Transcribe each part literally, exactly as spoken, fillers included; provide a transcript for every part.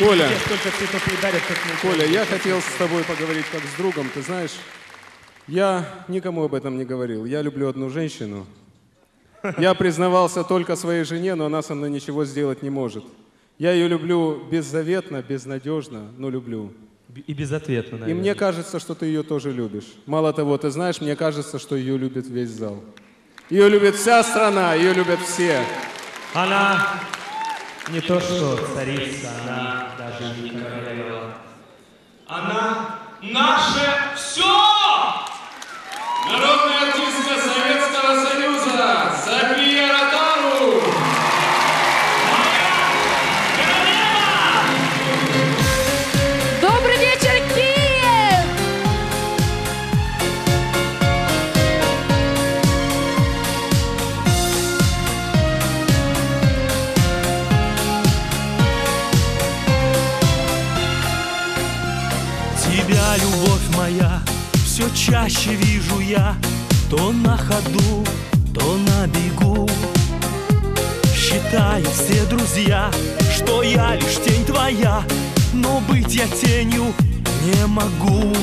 Коля, столько цветов ей дарят, как мне. Коля, я хотел с тобой поговорить как с другом. Ты знаешь, я никому об этом не говорил. Я люблю одну женщину. Я признавался только своей жене, но она со мной ничего сделать не может. Я ее люблю беззаветно, безнадежно, но люблю. И безответно, наверное. И мне кажется, что ты ее тоже любишь. Мало того, ты знаешь, мне кажется, что ее любит весь зал. Ее любит вся страна, ее любят все. Она не то что царица, она даже не королева. Она наше все! Народная артистка Советского Союза София Ротару! Добрый вечер, Киев! Тебя, любовь моя, все чаще вижу я, то на ходу, то на бегу. Считаю все друзья, что я лишь тень твоя, но быть я тенью не могу.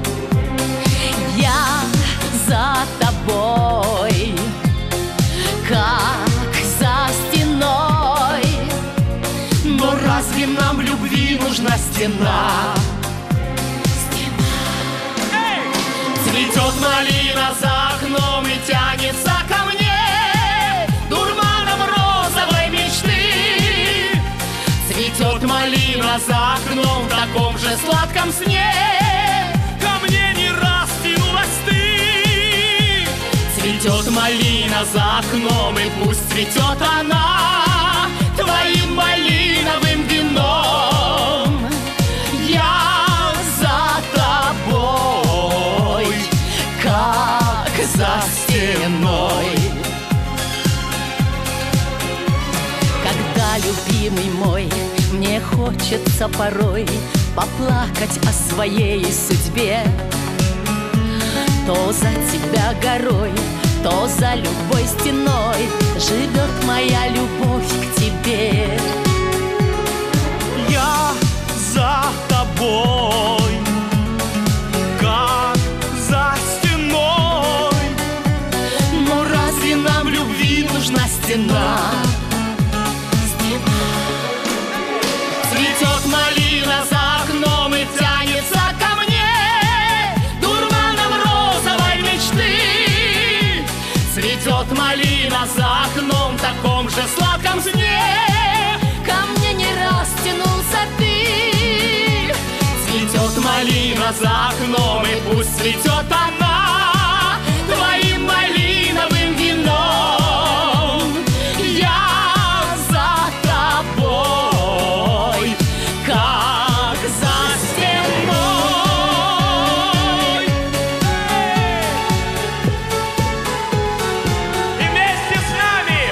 Я за тобой, как за стеной. Но разве нам в любви нужна стена? Цветет малина за окном и тянется ко мне дурманом розовой мечты. Цветет малина за окном в таком же сладком сне. Ко мне не раз тянулась ты. Цветет малина за окном, и пусть цветет она твоим малиновым вином. Я за тобой, как за стеной. Когда, любимый мой, мне хочется порой поплакать о своей судьбе, то за тебя горой, то за любой стеной живет моя любовь к тебе. Я за тобой, как за стеной. Но разве нам в любви нужна стена? Цветет малина за окном и тянется ко мне дурманом розовой мечты. Цветет малина за окном в таком же сладком сне. Ко мне не раз тянулся ты. Цветет малина за окном, и пусть цветет она твоим малиновым вином. Я за тобой, как за стеной. И вместе с нами!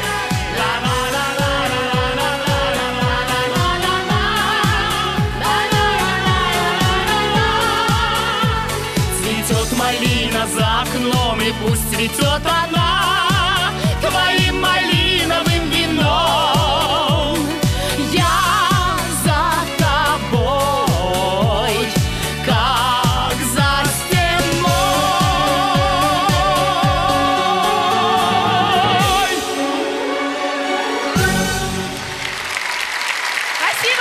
Цветет малина за окном, и пусть цветет она твоим малиновым вином. Я за тобой, как за стеной. Спасибо!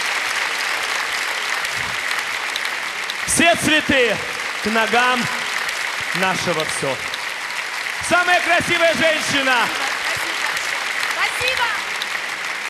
Все цветы к ногам нашего все. Самая красивая женщина. Спасибо!